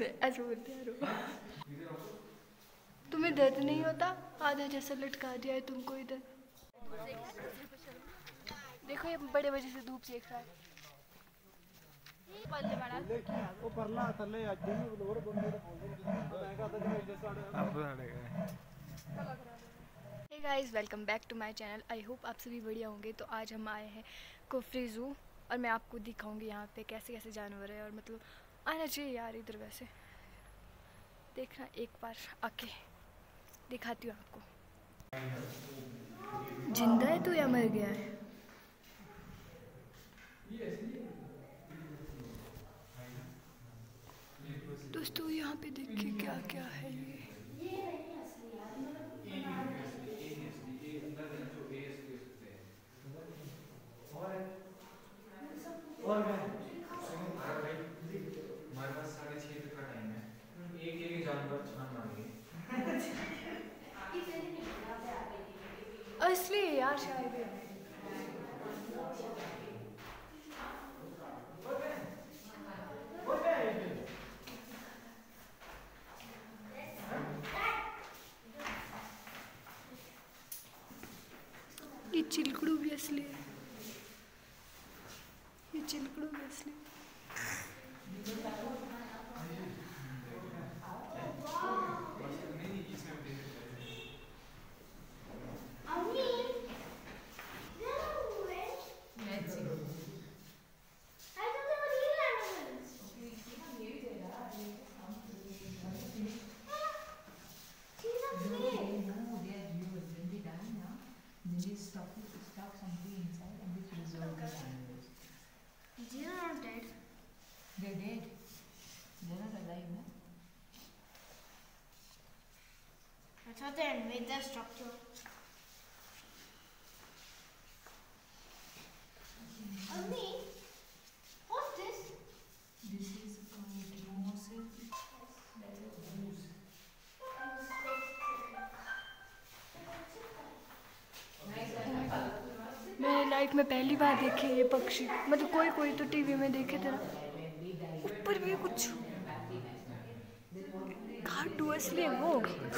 ऐसे बोलते हैं। तुम्हें दर्द नहीं होता? आधा जैसा लटका दिया है तुमको इधर। देखो ये बड़े वजह से धूप सेक रहा है। Hey guys, welcome back to my channel. I hope आप सभी बढ़िया होंगे। तो आज हम आए हैं कुफरी ज़ू और मैं आपको दिखाऊंगी यहाँ पे कैसे कैसे जानवर है। और मतलब आना चाहिए यार इधर, वैसे देखना एक बार आके दिखाती हूँ आपको। जिंदा है तो या मर गया है? दोस्तों यहाँ पे देखिए क्या क्या है ये। हमारे पास 6:30 तक का टाइम है। एक एक जानवर छान मारेंगे। असली है यार शायद ये। ये चिलकड़ू भी असली है। ये चिलकड़ू भी असली है। Stuck something inside and they preserve the animals. They are not dead. They're dead. They're not alive, no? I thought they had made their structure. Ami, what's this? This is mimosa. मैंने life में पहली बार देखे ये पक्षी। मतलब कोई कोई तो टीवी में देखे थे ना। ऊपर भी कुछ घाटू असली है वो।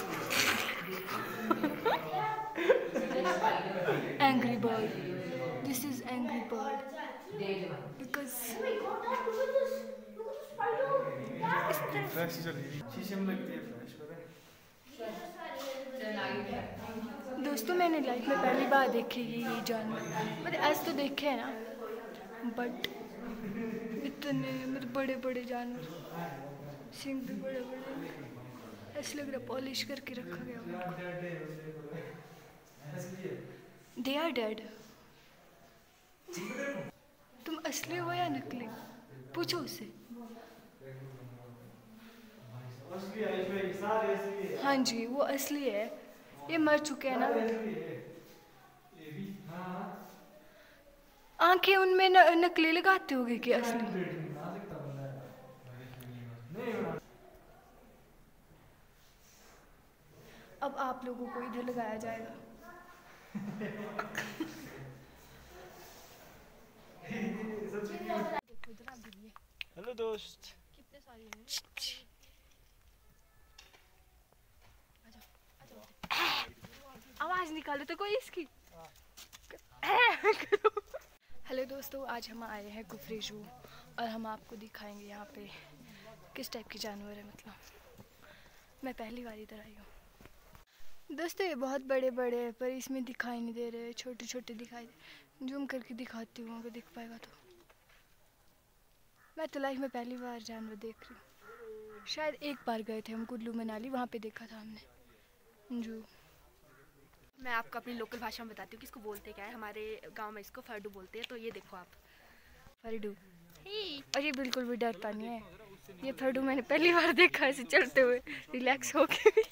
Angry bird. This is angry bird because दोस्तों मैंने लाइफ में पहली बार देखे ये जानवर। मतलब ऐसे तो देखे हैं ना, बट इतने मतलब बड़े बड़े जानवर, सिंग भी बड़े बड़े, ऐसे लग रहा पॉलिश करके रखा गया उनको। They are dead. तुम असली हो या नकली? पूछो उससे। हाँ जी वो असली है। ये मर चुके हैं ना। आंखें उनमें नकली लगाते होगे कि असली? अब आप लोगों को इधर लगाया जाएगा। हेलो दोस्त। कितने सारे हैं? आवाज निकालो तो कोई इसकी। हेलो दोस्तों, आज हम आए हैं कुफरी ज़ू और हम आपको दिखाएंगे यहाँ पे किस टाइप के जानवर है। मतलब मैं पहली बार इधर आई हूँ। दोस्तों ये बहुत बड़े बड़े हैं पर इसमें दिखाई नहीं दे रहे, छोटे छोटे दिखाई दे। जूम करके दिखाती हूँ अगर दिख पाएगा तो। मैं तो लाइफ में पहली बार जानवर देख रही हूँ। शायद एक बार गए थे हम कुल्लू मनाली, वहाँ पे देखा था हमने जू। मैं आपको अपनी लोकल भाषा में बताती हूँ कि इसको बोलते क्या है। हमारे गांव में इसको फरडू बोलते हैं। तो ये देखो आप, फरडू। और ये बिल्कुल भी डरता नहीं है। ये फरडू मैंने पहली बार देखा ऐसे चलते हुए, रिलैक्स होके भी।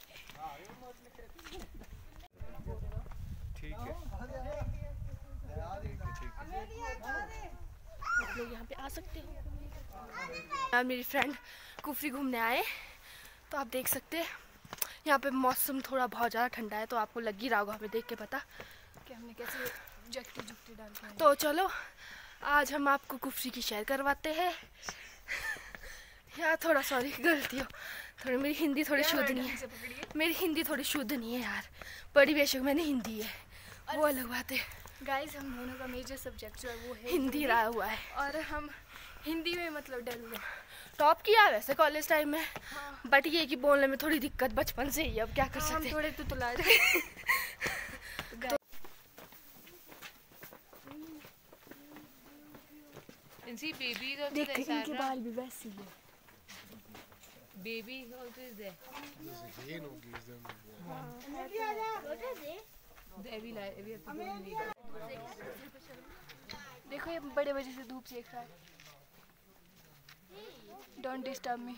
ठीक है। आप लोग यहाँ पे आ सकते हो। मेरी फ्रेंड कुफरी घूमने आए तो आप देख सकते हैं यहाँ पे मौसम थोड़ा बहुत ज़्यादा ठंडा है। तो आपको लग ही रहा होगा हमें देख के पता कि हमने कैसे जैकेट जुकटी डाल के। तो चलो आज हम आपको कुफरी की सैर करवाते हैं। यार थोड़ा सॉरी, गलती हो थोड़ी, मेरी हिंदी थोड़ी शुद्ध नहीं है, मेरी हिंदी थोड़ी शुद्ध नहीं है यार। बड़ी बेशक मैंने हिंदी है, वो अलग बात है। गाइस हम दोनों का मेजर सब्जेक्ट जो है वो है हिंदी रहा हुआ है, और हम हिंदी में मतलब डर हुए। टॉप किया वैसे कॉलेज टाइम में, हाँ। बट ये कि बोलने में थोड़ी दिक्कत बचपन से ही, अब क्या कर हम सकते हैं। थोड़े तुतला And see, baby is also देख there. इनके Sarah. बाल भी वैसे ही है। Baby also is there. Every life, every have to go and leave. देखो ये बड़े बजे से धूप सेक रहा है। Don't disturb me.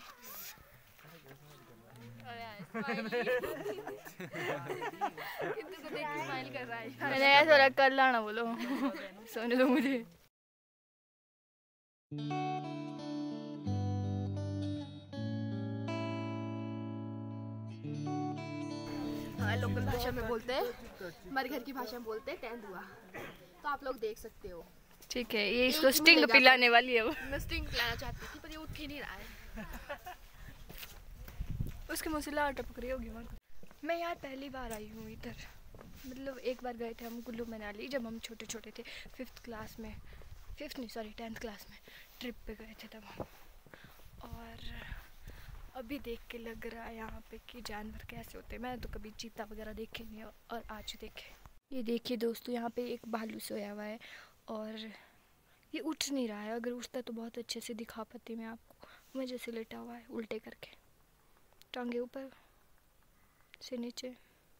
स्माइल कर रहा है। मैंने ऐसा थोड़ा कर लाना बोलो सोने दो मुझे। हाँ, लोकल भाषा में बोलते हैं, हमारे घर की भाषा में बोलते हैं टेंथ हुआ, तो आप लोग देख सकते हो। ठीक है, ये इसको एक स्टिंग मिलेगा पिलाने वाली है वो। मैं स्टिंग पिलाना चाहती थी पर ये उठ ही नहीं रहा है। उसके मुँह से लार टपक रही होगी वहाँ। मैं यार पहली बार आई हूँ इधर, मतलब एक बार गए थे हम कुल्लू मनाली जब हम छोटे छोटे थे, 5th क्लास में, 10th क्लास में ट्रिप पे गए थे तब हम। और अभी देख के लग रहा है यहाँ पे कि जानवर कैसे होते हैं। मैंने तो कभी चीता वगैरह देखे नहीं और आज देखे। ये देखिए दोस्तों, यहाँ पे एक भालू सोया हुआ है और ये उठ नहीं रहा है। अगर उठता तो बहुत अच्छे से दिखा पाती मैं आपको। मजे से लेटा हुआ है उल्टे करके, टांगे ऊपर से नीचे।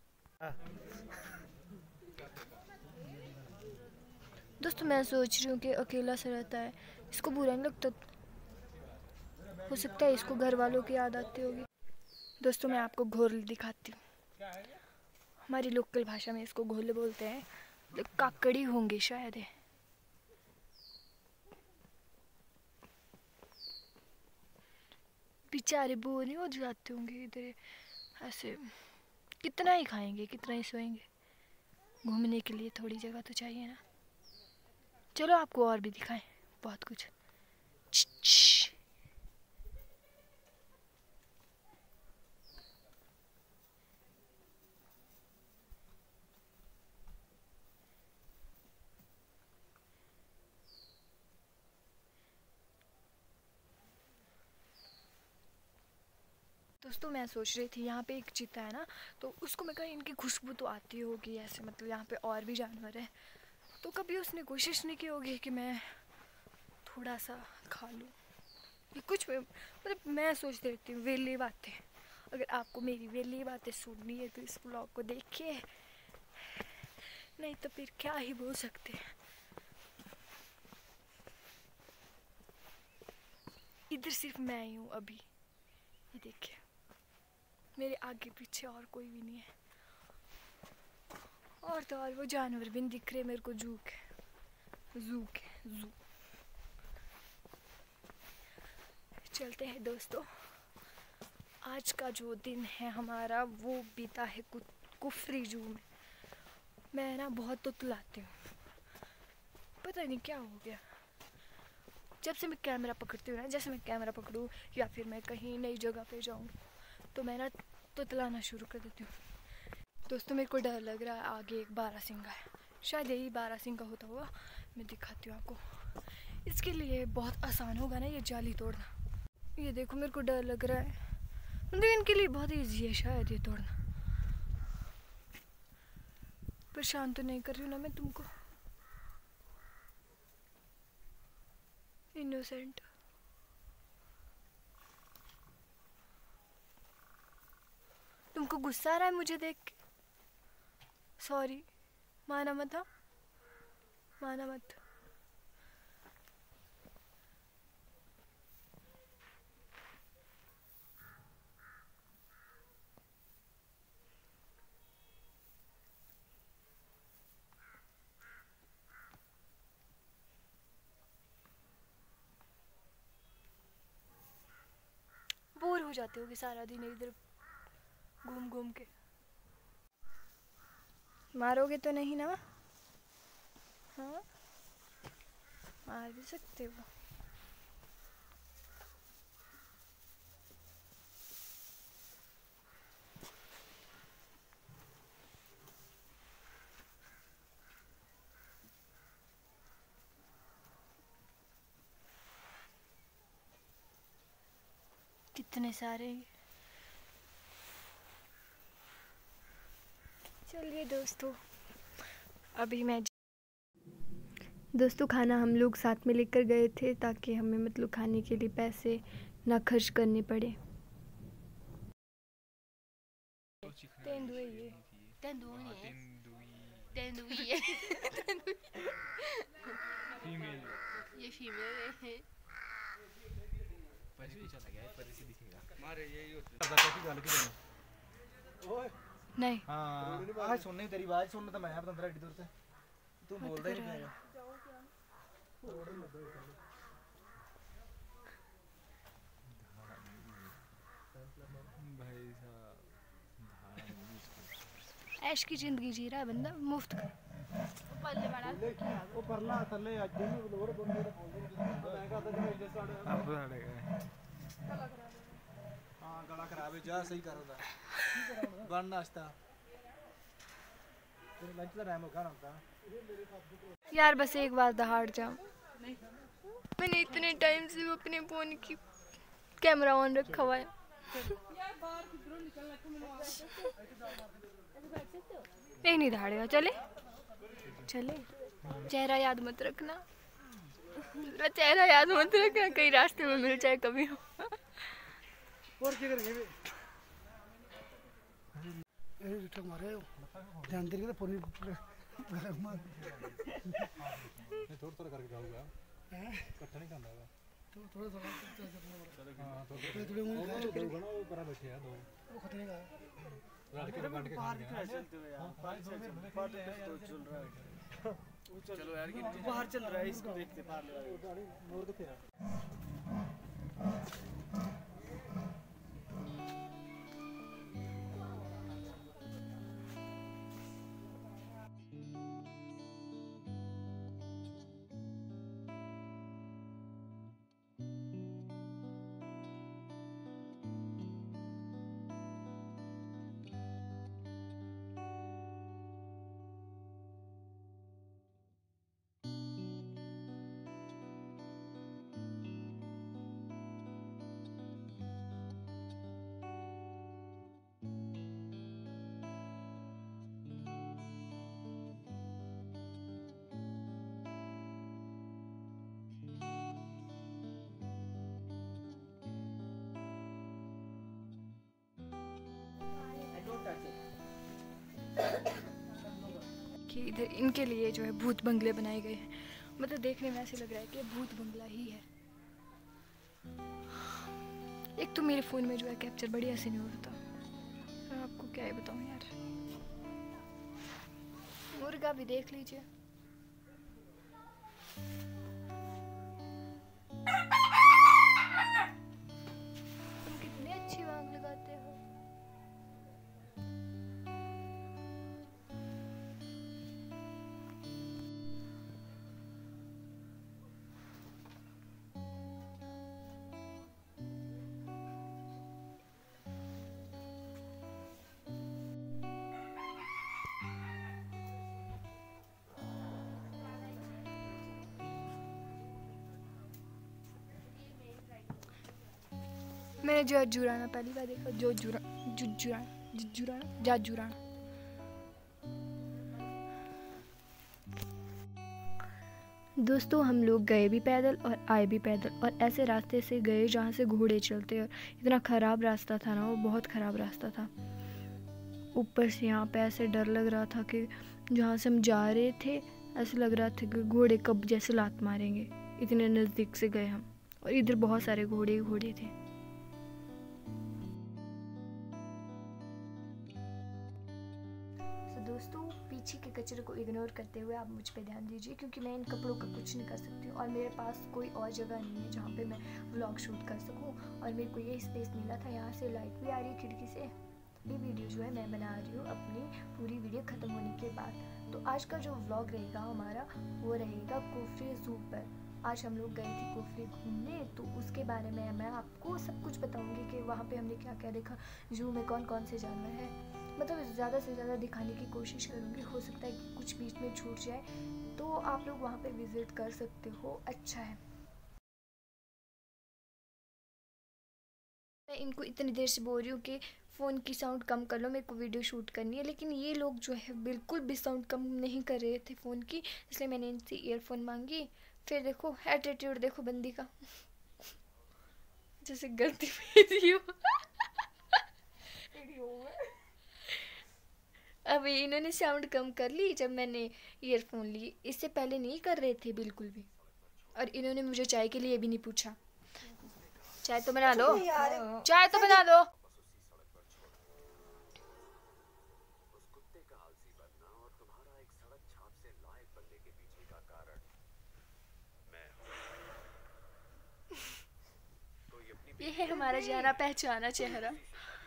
दोस्तों मैं सोच रही हूँ कि अकेला सा रहता है, इसको बुरा नहीं लगता? हो सकता है इसको घर वालों की याद आती होगी। दोस्तों मैं आपको घोरले दिखाती हूँ। हमारी लोकल भाषा में इसको घोरले बोलते हैं, काकड़ी होंगे शायद है। बेचारे बोर नहीं हो जाते होंगे इधर ऐसे। कितना ही खाएंगे, कितना ही सोएंगे। घूमने के लिए थोड़ी जगह तो चाहिए ना। चलो आपको और भी दिखाएं बहुत कुछ। दोस्तों मैं सोच रही थी यहाँ पे एक चीता है ना, तो उसको मैं कहीं इनकी खुशबू तो आती होगी ऐसे, मतलब यहाँ पे और भी जानवर हैं, तो कभी उसने कोशिश नहीं की होगी कि मैं थोड़ा सा खा लूँ। ये कुछ मतलब मैं सोचती रहती हूँ वेली बातें। अगर आपको मेरी वेली बातें सुननी है तो इस ब्लॉग को देखिए, नहीं तो फिर क्या ही बोल सकते हैं। इधर सिर्फ मैं ही हूँ अभी, ये देखिए मेरे आगे पीछे और कोई भी नहीं है। और तो और वो जानवर भी नहीं दिख रहे मेरे को। जू चलते हैं दोस्तों। आज का जो दिन है हमारा वो बीता है कुफरी जू में। मैं ना बहुत तुतलाती हूँ, पता नहीं क्या हो गया। जब से मैं कैमरा पकड़ती हूँ ना, जैसे मैं कैमरा पकड़ूँ या फिर मैं कहीं नई जगह पे जाऊँ तो मैं ना तुतलाना शुरू कर देती हूँ। दोस्तों मेरे को डर लग रहा है, आगे एक बारहसिंगा है, शायद यही बारहसिंगा होता हुआ। मैं दिखाती हूँ आपको। इसके लिए बहुत आसान होगा ना ये जाली तोड़ना। ये देखो मेरे को डर लग रहा है, मतलब इनके लिए बहुत ईजी है शायद ये तोड़ना। परेशान तो नहीं कर रही हूँ ना मैं तुमको? इनोसेंट। तुमको गुस्सा आ रहा है मुझे देख के? सॉरी, माना मत, हाँ माना मत। बोर हो जाते होगे सारा दिन इधर घूम घूम के। मारोगे तो नहीं ना? हाँ मार भी सकते हो। इतने सारे। चलिए दोस्तों, अभी मैं दोस्तों खाना हम लोग साथ में लेकर गए थे ताकि हमें मतलब खाने के लिए पैसे ना खर्च करने पड़े। तेंदुए ये तेंदुई है, तेंदुई तेंदुई है, फीमेल ये फीमेल है। पैसे भी चला गया है, पर इसे दिखेगा मारे यही होता है। कैसी गल की ओए नहीं हां आज सुननी तेरी आवाज सुनना तो मैं पता तेरा एडी दूर से तू बोलदा ही नहीं है भाई साहब ऐश की जिंदगी जी रहा है बंदा मुफ्त का। पल्ले बड़ा ਉਹ ਪਰਲਾ ਥੱਲੇ ਅੱਜ ਨੂੰ ਲੋਰ ਬੰਦੇ ਦਾ ਬੋਲਦੇ ਮੈਂ ਕਹਦਾ ਜਿਵੇਂ ਇੱਥੇ ਸਾਡੇ अब साढ़े गए ਹਾਂ ਗਲਾ ਖਰਾਬ ਹੈ ਜਾ ਸਹੀ ਕਰਦਾ ਬਣ ਨਾਸ਼ਤਾ तेरे लंच का टाइम होगा ना होता यार बस एक बार दहाड़ जाओ। मैंने इतने टाइम से वो अपने फोन की कैमरा ऑन रखा हुआ है। नहीं दहाड़ेगा। चले चले, चेहरा याद मत रखना, मेरा चेहरा याद मत रखना, कहीं रास्ते में मिल जाए कभी। और क्या करेंगे ए रिटर्न मारे ध्यान दे के फोन थोड़ा थोड़ा करके जाऊंगा इकट्ठा नहीं करना है तो थोड़ा थोड़ा हां तो थोड़े मुंह गना वो पर बैठे हैं दो वो खतरे का लड़ के काट के खा गया हां पार्ट तो चल रहा है चलो यार कि बाहर चल रहा है इसको देखते बाहर मोर के फिर कि इधर इनके लिए जो है भूत बंगले बनाए गए हैं। मतलब देखने में ऐसे लग रहा है कि भूत बंगला ही है। एक तो मेरे फ़ोन में जो है कैप्चर बढ़िया से नहीं होता, मैं आपको क्या ही बताऊँ यार। मुर्गा भी देख लीजिए। तुम कितनी अच्छी आग लगाते हो। मैंने जाजुराना पहली बार देखा। जाजुराना। दोस्तों हम लोग गए भी पैदल और आए भी पैदल, और ऐसे रास्ते से गए जहाँ से घोड़े चलते। और इतना ख़राब रास्ता था ना, वो बहुत ख़राब रास्ता था। ऊपर से यहाँ पे ऐसे डर लग रहा था कि जहाँ से हम जा रहे थे ऐसे लग रहा था कि घोड़े कब जैसे लात मारेंगे, इतने नज़दीक से गए हम। और इधर बहुत सारे घोड़े थे। दोस्तों पीछे के कचरे को इग्नोर करते हुए आप मुझ पे ध्यान दीजिए, क्योंकि मैं इन कपड़ों का कुछ नहीं कर सकती हूँ और मेरे पास कोई और जगह नहीं है जहाँ पे मैं व्लॉग शूट कर सकूँ। और मेरे को ये स्पेस मिला था, यहाँ से लाइट भी आ रही है खिड़की से। ये वीडियो जो है मैं बना रही हूँ अपनी पूरी वीडियो ख़त्म होने के बाद। तो आज का जो व्लॉग रहेगा हमारा वो रहेगा कुफरी ज़ू पर। आज हम लोग गए थे कुफरी घूमने, तो उसके बारे में मैं आपको सब कुछ बताऊँगी कि वहाँ पे हमने क्या क्या देखा, ज़ू में कौन कौन से जानवर हैं। मतलब ज़्यादा से ज़्यादा दिखाने की कोशिश करूँगी, हो सकता है कि कुछ बीच में छूट जाए, तो आप लोग वहाँ पे विज़िट कर सकते हो, अच्छा है। मैं इनको इतनी देर से बोल रही हूँ कि फ़ोन की साउंड कम कर लो, मेरे को वीडियो शूट करनी है, लेकिन ये लोग जो है बिल्कुल भी साउंड कम नहीं कर रहे थे फ़ोन की, इसलिए मैंने इनसे ईयरफोन मांगी। फिर देखो एटीट्यूड देखो बंदी का, जैसे गलती मेरी हो। अभी इन्होंने साउंड कम कर ली जब मैंने ईयरफोन ली, इससे पहले नहीं कर रहे थे बिल्कुल भी। और इन्होंने मुझे चाय के लिए भी नहीं पूछा। चाय तो बना लो, चाय तो बना लो। ये है हमारा जाना पहचाना चेहरा।